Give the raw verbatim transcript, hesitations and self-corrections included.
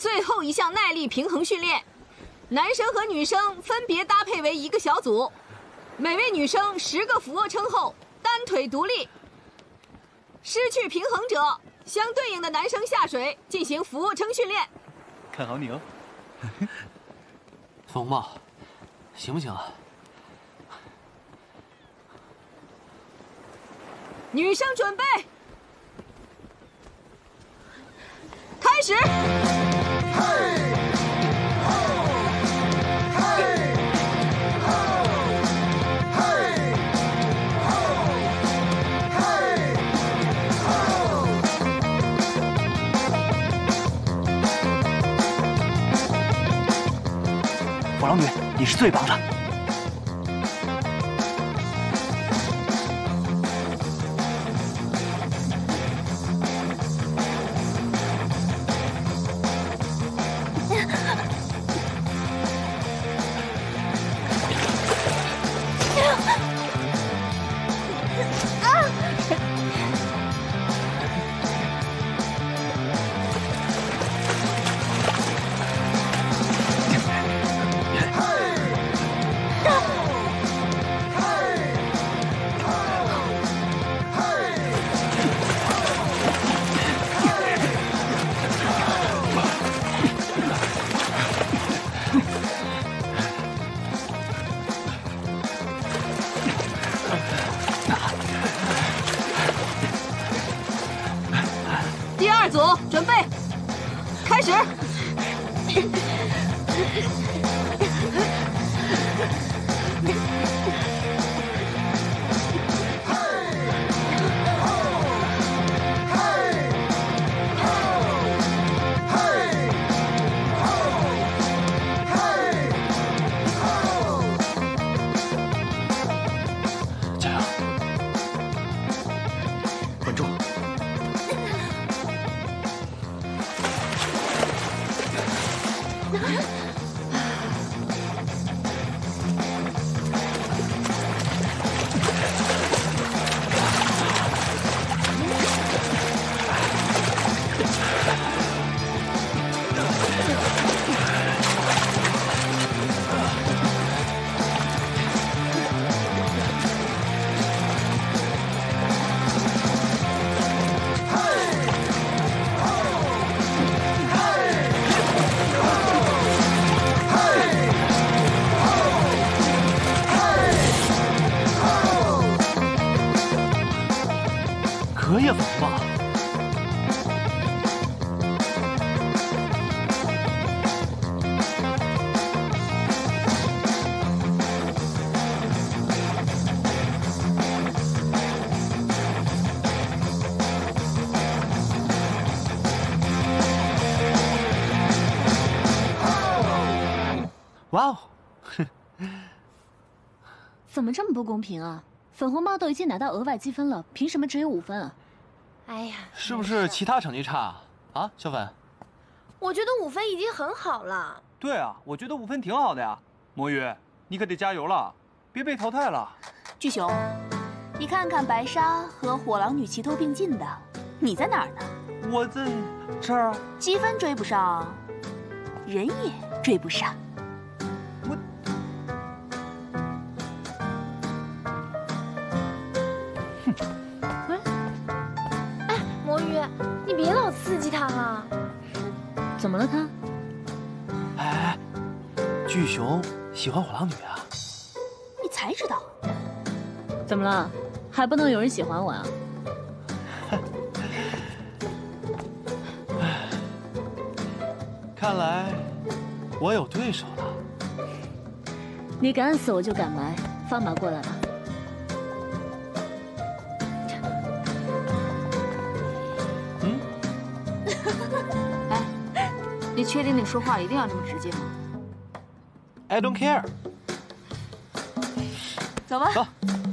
最后一项耐力平衡训练，男生和女生分别搭配为一个小组，每位女生十个俯卧撑后单腿独立。失去平衡者相对应的男生下水进行俯卧撑训练。 看好你哦， 冯茂，行不行啊？ 女生准备，开始。 火狼女，你是最棒的。 第二组准备，开始。 加油！ 稳住！ 可也疯吧？哇哦！ 怎么这么不公平啊？粉红帽都已经拿到额外积分了，凭什么只有五分啊？ 哎呀， 是不是其他成绩差啊？啊，小粉？ 我觉得五分已经很好了。 对啊，我觉得五分挺好的呀。魔芋，你可得加油了，别被淘汰了。 巨熊，你看看白鲨和火狼女齐头并进的，你在哪儿呢？ 我在这儿啊。 积分追不上，人也追不上。 我。 魔芋，你别老刺激他了。 怎么了他？ 哎，巨熊喜欢火狼女啊？ 你才知道？怎么了？还不能有人喜欢我啊？ 看来我有对手了。 你敢死我就敢来，放马过来吧。 嗯？ 哎，你确定你说话一定要这么直接吗 ？I don't care。 走吧。 走。